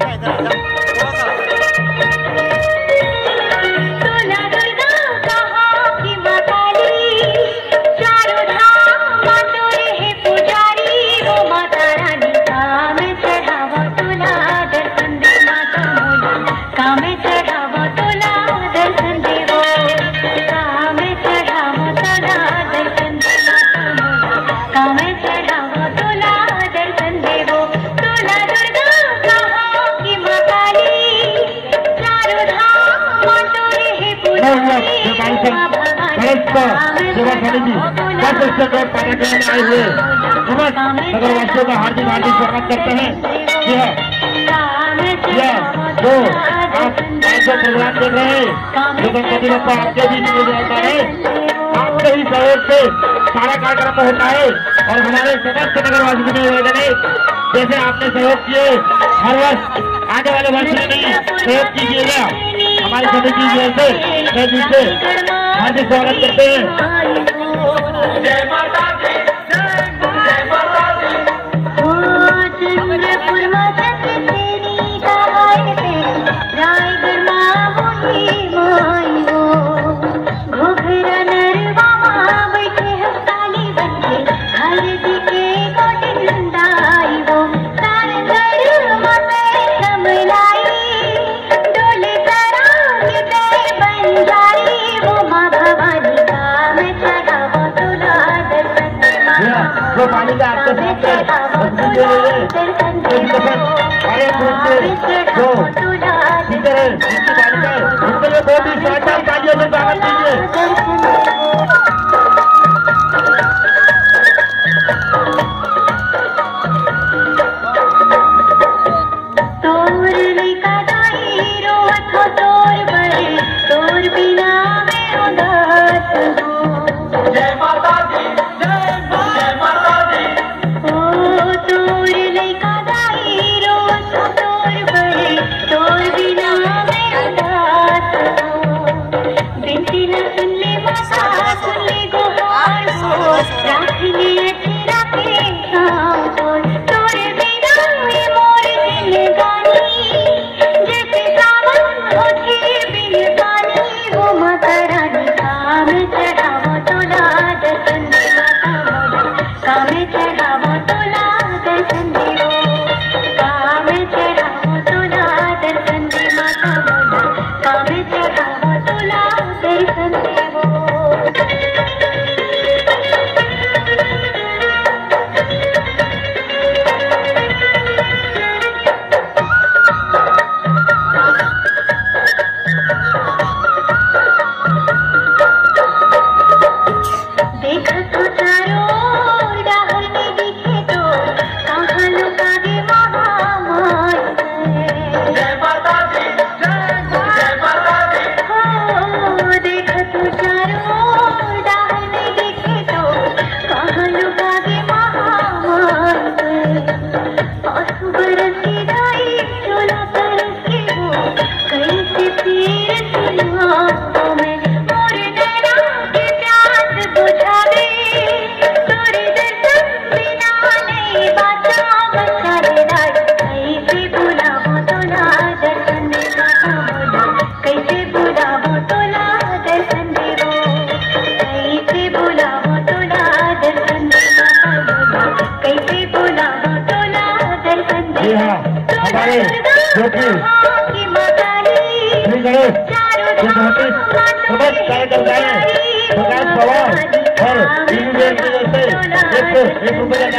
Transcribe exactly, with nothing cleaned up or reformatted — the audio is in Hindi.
आए हुए समस्त नगरवासियों का हार्दिक हार्दिक स्वागत करते हैं। यह यह जो आप आज जो प्रोग्राम देख रहे हैं जो गणपति बप्पा आपके बीच में होता है, आपके ही सहयोग से सारा कार्यक्रम होता है और हमारे समस्त नगरवासी ने जैसे आपने सहयोग किए हर वर्ष आने वाले वर्ष में नहीं सहयोग कीजिएगा। हमारी समिति की ओर से मैं जिससे हार्दिक स्वागत करते हैं। जय माता दी, जय माता दी। ओ चंद्रपुर माता तेरी गाय पे रायगढ़ मां बोली माई हो, घोघरा नरवा मां बैठे हफ्ताली बनके हर दिखे गोटी नंदाई हो, सारंगढ़ माते कमलाई डोले तरंग ते बंजारी वो मां भवानी का मैं चढ़ावा तुला दर्शन वो पानी का आपके साथ है जो सीधे इसकी पानी का उसके लिए बहुत ही शानदार तालियों से स्वागत कीजिए। जो कि श्री गणेश जो बहुत ही समस्त कार्यकर्ताएं प्रकाश पवार और एक एक रुपये